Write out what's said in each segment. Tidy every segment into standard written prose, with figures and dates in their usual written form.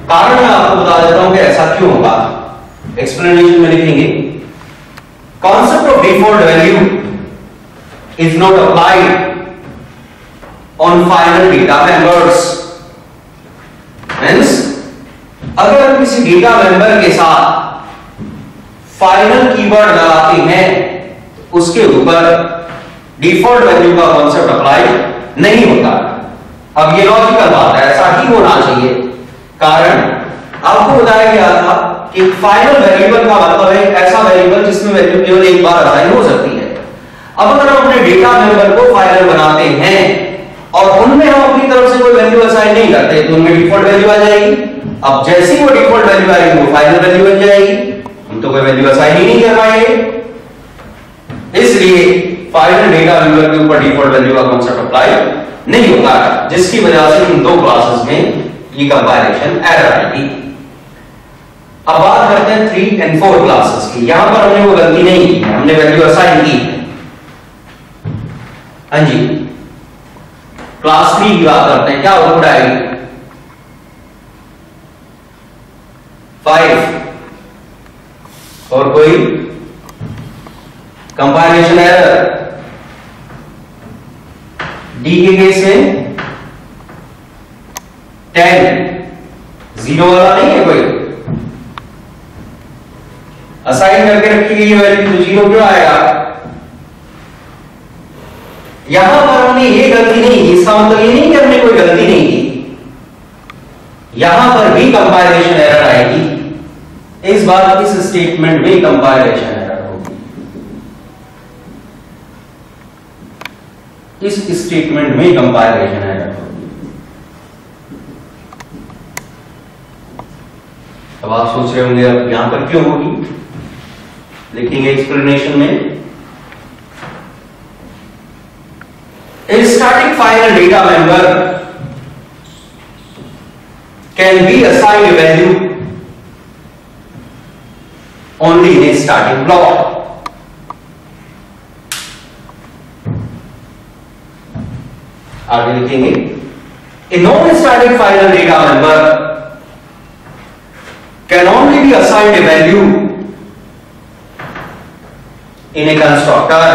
कारण मैं आपको बता देता हूं कि ऐसा क्यों होगा। एक्सप्लेनेशन में लिखेंगे, concept of default value is not applied on final data members. Means अगर हम किसी डेटा मेंबर के साथ फाइनल कीवर्ड लगाते हैं उसके ऊपर डिफॉल्ट वैल्यू का कॉन्सेप्ट अप्लाई नहीं होता। अब ये लॉजिकल बात है, ऐसा ही होना चाहिए। कारण आपको बताया गया था कि फाइनल वेरिएबल का मतलब है ऐसा वेरिएबल जिसमें वैल्यू केवल एक बार असाइन हो सकती है। अब अगर हम अपने डेटा मेंबर को फाइनल बनाते हैं और उनमें हम अपनी तरफ से कोई वैल्यू असाइन नहीं करते तो उनमें डिफॉल्ट वैल्यू आ जाएगी। अब जैसे ही वो डिफॉल्ट वैल्यू आएगी वो फाइनल वैल्यू बन जाएगी। हम तो कोई वैल्यू असाइन ही नहीं कर पाएंगे, इसलिए फाइनल डेटा मेंबर के ऊपर डिफॉल्ट वैल्यू का कांसेप्ट अप्लाई नहीं होता, जिसकी वजह से इन दो क्लासेस में ये कंपाइलेशन एरर आएगी। अब बात करते हैं 3 और 4 क्लासेस की। यहां पर हमने वो गलती नहीं की है, हमने वैल्यू असाइन की है। हाँ जी, क्लास 3 की बात करते हैं। क्या आउटपुट आएगी? 5 और कोई कंपाइलेशन एरर। डी के केस में 10 0 वाला नहीं है कोई, असाइन करके रखी गई वैल्यू तो 0 क्यों आएगा? यहां पर हमने ये गलती नहीं की, इसका मतलब ये नहीं कि हमने कोई गलती नहीं की, यहां पर भी कंपाइलेशन एरर आएगी। इस बार इस स्टेटमेंट में कंपाइलेशन एरर होगी, इस स्टेटमेंट में कंपाइलेशन एरर होगी। अब आप सोच रहे होंगे अब यहां पर क्यों होगी, लिखेंगे एक्सप्लेनेशन में। A static final data member can be assigned a value only in a static block. आगे लिखेंगे, a non-static final data member can only be assigned a value in a constructor.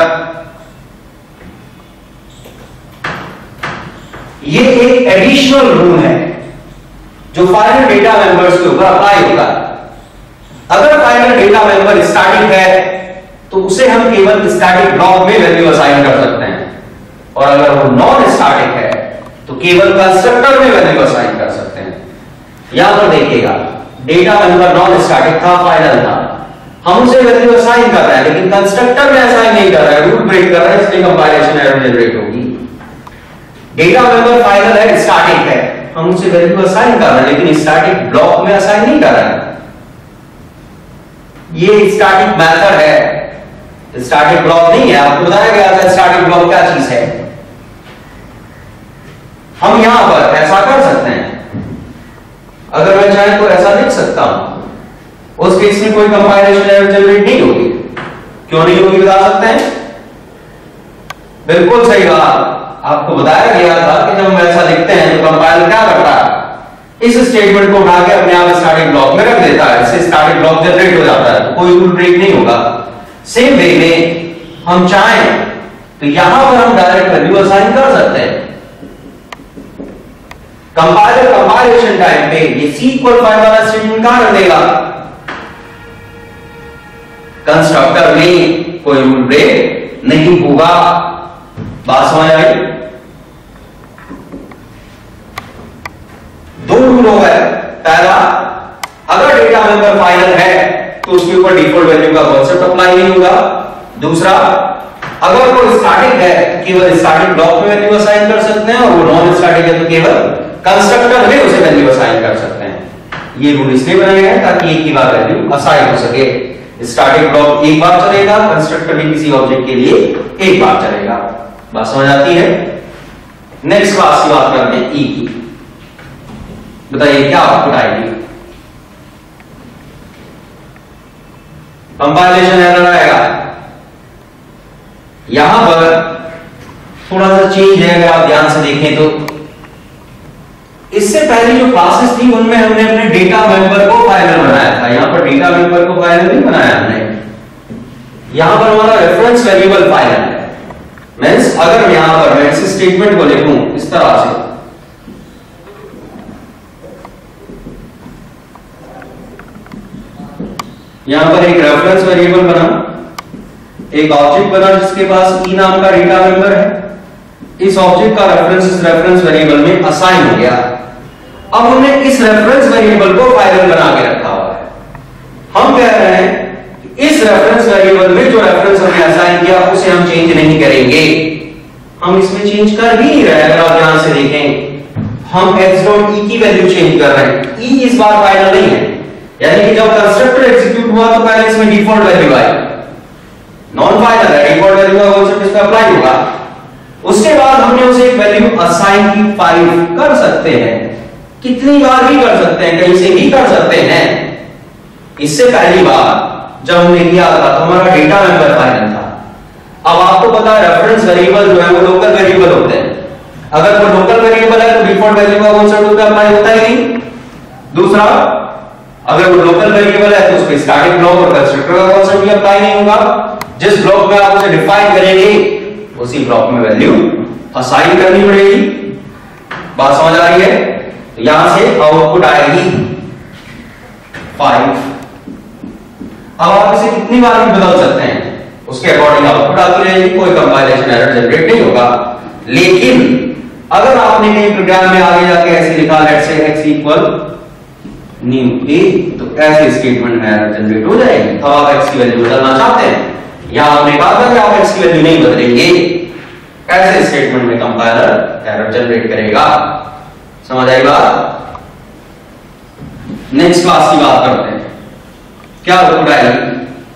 ये एक एडिशनल रूल है जो final data members के ऊपर apply होगा। अगर फाइनल डेटा मेंबर स्टैटिक है तो उसे हम केवल स्टैटिक ब्लॉक में वैल्यू असाइन कर सकते हैं, और अगर वो नॉन स्टैटिक है तो केवल कंस्ट्रक्टर में वैल्यू असाइन कर सकते हैं। यहां पर देखिएगा, डेटा मेंबर नॉन स्टैटिक था, फाइनल था, हम उसे वैल्यू असाइन कर रहे हैं लेकिन कंस्ट्रक्टर में असाइन नहीं कर रहे हैं, रूल ब्रेक कर रहे हैं, इसलिए कंपाइलेशन एरर जनरेट होगी। डेटा मेंबर फाइनल है, स्टैटिक है, हम उसे वैल्यू असाइन कर रहे हैं लेकिन स्टैटिक ब्लॉक में असाइन नहीं कर रहे हैं। ये स्टैटिक मेथड है, स्टैटिक ब्लॉक नहीं है। आपको बताया गया था स्टैटिक ब्लॉक क्या चीज है। हम यहां पर ऐसा कर सकते हैं, अगर मैं चाहे तो ऐसा लिख सकता हूं, उस केस में कोई कंपाइलेशन एरर जनरेट नहीं होगी। क्यों नहीं होगी बता सकते हैं? बिल्कुल सही बात, आपको बताया गया था कि जब हम ऐसा लिखते हैं तो कंपाइलर क्या करता है, इस स्टेटमेंट को उठा के अपने आप स्टैटिक ब्लॉक में रख देता है, इससे स्टैटिक ब्लॉक जनरेट हो जाता है, तो कोई रूल ब्रेक नहीं होगा। सेम वे में हम चाहें तो यहां पर हम डायरेक्ट वैल्यू असाइन कर सकते हैं। कंपाइलर कंपाइलेशन टाइम पे ये C=5 वाला स्टेटमेंट कहां रख देगा? कंस्ट्रक्टर में कोई रूल ब्रेक नहीं होगा। बात समझ आई? दो रूल हो गए। पहला, अगर डेटा मेंबर फाइनल है तो उसके ऊपर डिफॉल्ट वैल्यू का कांसेप्ट अप्लाई नहीं होगा। दूसरा, अगर कोई स्टैटिक है तो केवल स्टैटिक ब्लॉक में वैल्यू असाइन कर सकते हैं, और वो नॉन स्टैटिक है तो केवल कंस्ट्रक्टर में उसे वैल्यू असाइन कर सकते हैं। ये रूल इसलिए बनाए गए ताकि एक ही बार वैल्यू असाइन हो सके। स्टैटिक ब्लॉक एक बार चलेगा, कंस्ट्रक्टर भी किसी ऑब्जेक्ट के लिए एक बार चलेगा। बात समझ आती है? नेक्स्ट क्लास की बात करते हैं, ई की। बताइए क्या आउटपुट आएगी? कंपाइलेशन एरर आएगा। यहां पर थोड़ा सा चेंज है, अगर आप ध्यान से देखें तो इससे पहले जो क्लासेस थी उनमें हमने अपने डेटा मेंबर को फाइनल बनाया था। यहां पर डेटा मेंबर को फाइनल नहीं बनाया हमने, यहां पर हमारा रेफरेंस वेरिएबल फाइनल है। मींस अगर यहां पर मैं इस स्टेटमेंट को लिखूं इस तरह से, यहां पर एक रेफरेंस वेरिएबल बना, एक ऑब्जेक्ट बना जिसके पास ई नाम का डेटा मेंबर है, इस ऑब्जेक्ट का रेफरेंस इस रेफरेंस वेरिएबल में असाइन हो गया। अब हमने इस रेफरेंस वेरिएबल को फाइनल बना के रखा हुआ है। हम कह रहे हैं कि इस रेफरेंस वेरिएबल में जो रेफरेंस हमने असाइन किया उसे हम चेंज नहीं करेंगे। हम इसमें चेंज कर भी नहीं रहे। अगर आप ध्यान से देखें, हम x.e की वैल्यू चेंज कर रहे हैं, e इस बार फाइनल नहीं है। यानी कि जब कंस्ट्रक्टर एग्जीक्यूट हुआ तो पहले इसमें डिफॉल्ट वैल्यू आई, नॉन फाइनल है, डिफॉल्ट वैल्यू का कॉन्सेप्ट इस पर अप्लाई होगा। उसके बाद हमने उसे एक वैल्यू असाइन की 5 कर सकते हैं, कितनी बार भी कर सकते हैं, कहीं से भी कर सकते हैं। इससे पहली बार जब हमने किया था तो हमारा डेटा मेंबर फाइनल था। अब आपको पता है रेफरेंस वेरिएबल जो है वो लोकल वेरिएबल होते हैं। अगर वो लोकल वेरिएबल है तो डिफॉल्ट वैल्यू का कॉन्सेप्ट उस पर अप्लाई होता ही नहीं। दूसरा, अगर वो लोकल वेरिएबल है तो उस पर स्टैटिक ब्लॉक और कंस्ट्रक्टर का कॉन्सेप्ट भी अप्लाई नहीं होगा। जिस ब्लॉक में आप उसे डिफाइन करेंगे उसी ब्लॉक में वैल्यू असाइन करनी पड़ेगी। बात समझ आ रही है? तो यहां से आउटपुट आएगी 5। अब आप इसे कितनी बार भी बदल सकते हैं, उसके अकॉर्डिंग आउटपुट आती रहेगी, कोई कंपाइलेशन एरर जनरेट नहीं होगा। लेकिन अगर आपने कहीं प्रोग्राम में आगे जाके ऐसे लिखा let's say x equal new a, तो ऐसे स्टेटमेंट में एरर जनरेट हो जाएगी। तो आप x की वैल्यू बदलना चाहते हैं, यहां हमने कहा था कि आप x की वैल्यू नहीं बदलेंगे, ऐसे स्टेटमेंट में कंपाइलर एरर जनरेट करेगा। समझ आई बात? नेक्स्ट क्लास की बात करते हैं। क्या आउटपुट आएगी?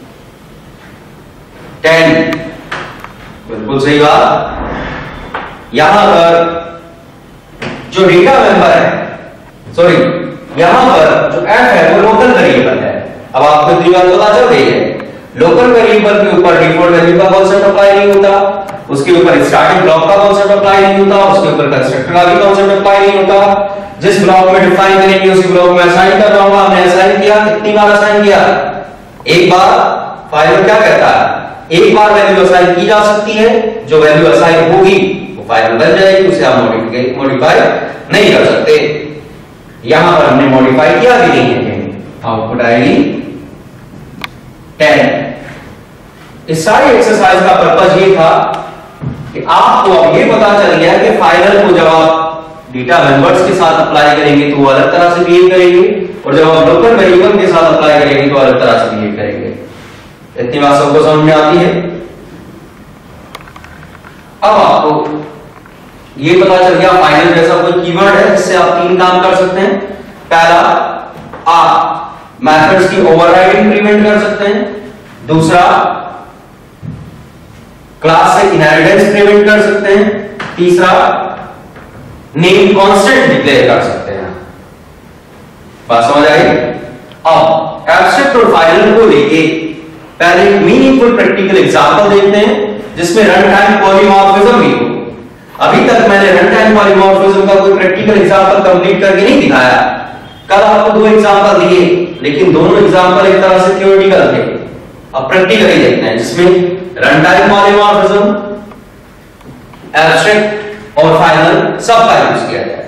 10। बिल्कुल सही बात। यहां पर जो डेटा मेंबर है, सॉरी यहां पर जो f है वो लोकल वेरिएबल है। अब आपको इतनी बात पता चल गई है, लोकल वेरिएबल के ऊपर डिफॉल्ट वैल्यू का कॉन्सेप्ट अप्लाई नहीं होता, उसके ऊपर स्टैटिक ब्लॉक का कॉन्सेप्ट अप्लाई नहीं होता, उसके ऊपर कंस्ट्रक्टर का भी कॉन्सेप्ट अप्लाई नहीं होता। जिस ब्लॉक में डिफाइन करेंगे उसी ब्लॉक में असाइन कर रहा हूं। हमने असाइन किया, कितनी बार असाइन किया? एक बार। फाइनल क्या कहता है? एक बार वैल्यू असाइन की जा सकती है, जो वैल्यू असाइन होगी वो फाइनल बन जाएगी, उसे आप मॉडिफाई नहीं कर सकते। यहां पर हमने मॉडिफाई किया भी नहीं है, आउटपुट आएगी 10। इस सारी एक्सरसाइज का पर्पस ये था कि आपको अब ये पता चल गया कि फाइनल को जब आप डेटा मेंबर्स के साथ अप्लाई करेंगे तो वो अलग तरह से बिहेव करेंगे, और जब आप लोकल वेरिएबल के साथ अप्लाई करेंगे तो अलग तरह से बिहेव करेंगे। इतनी बात सबको समझ में आती है? अब आपको ये पता चल गया फाइनल जैसा कोई कीवर्ड है जिससे आप 3 काम कर सकते हैं। पहला, आप मेथड्स की ओवरराइडिंग प्रिवेंट कर सकते हैं। दूसरा, क्लास से इनहेरिटेंस प्रिवेंट कर सकते हैं। तीसरा, नेम कांस्टेंट डिक्लेयर कर सकते हैं। बात समझ आई? अब एब्स्ट्रैक्ट और फाइनल को लेके पहले एक मीनिंगफुल प्रैक्टिकल एग्जांपल देखते हैं जिसमें रन टाइम पॉलीमॉर्फिज्म भी हो। अभी तक मैंने रन टाइम पॉलीमॉर्फिज्म का कोई प्रैक्टिकल एग्जांपल कंप्लीट करके नहीं दिखाया। कल आपको 2 एग्जांपल दिए, लेकिन दोनों एग्जांपल एक तरह से थ्योरेटिकल थे। अब प्रैक्टिकली देखते हैं जिसमें रन टाइम पॉलीमॉर्फिज्म, एब्स्ट्रैक्ट और फाइनल सब का यूज किया जाए।